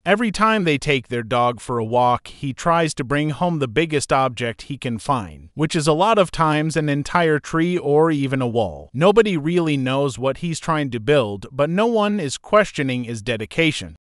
Every time they take their dog for a walk, he tries to bring home the biggest object he can find, which is a lot of times an entire tree or even a wall. Nobody really knows what he's trying to build, but no one is questioning his dedication.